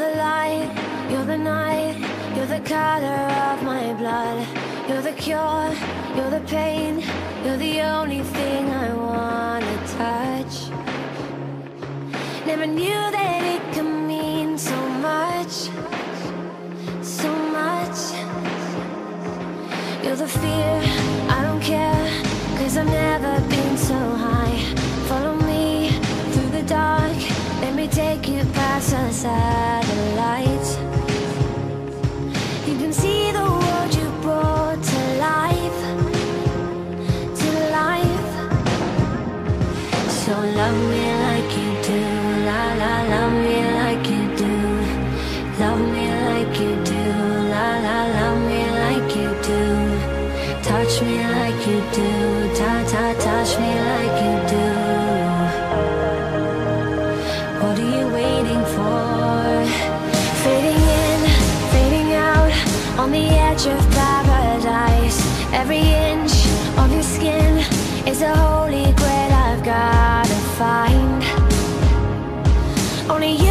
the light, you're the night, you're the color of my blood. You're the cure, you're the pain, you're the only thing I wanna touch. Never knew that it could mean so much, so much. You're the fear, I don't care, 'cause I've never been so high. Follow me through the dark, let me take you past the satellites. You can see the world you brought to life, to life. So love me like you do, la la, love me like you do. Love me like you do, la la, love me like you do. Touch me like you do, ta ta, touch me like you do. What are you waiting for? Fading in, fading out, on the edge of paradise. Every inch of your skin is a holy grail I've gotta find. Only you